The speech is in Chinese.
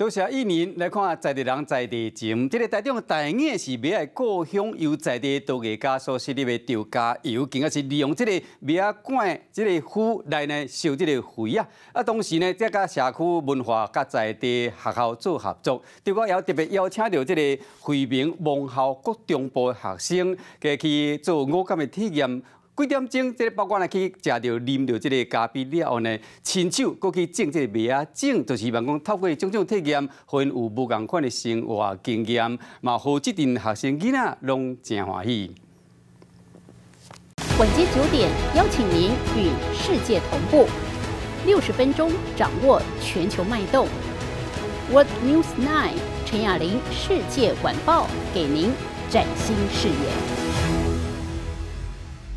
谢一年来看在地人在地情，这个台中大nghệ是米仔故乡由在地陶艺家所设立的赵家窑，更加是利用这个米仔管这个釜来呢烧这个灰啊。同时呢，再甲社区文化甲在地学校做合作。对我也特别邀请到这个惠民蒙校国中部学生，去做五感的体验。 几点钟，这个包括呢去食到、啉到这个咖啡了后呢，亲手搁去种这个米仔种，就是希望讲透过种种体验，互因有无共款的生活经验，嘛，互这阵学生囡仔拢真欢喜。 晚间9点，邀请您与世界同步，60分钟掌握全球脉动。World News 9，陈雅玲世界晚报给您崭新视野。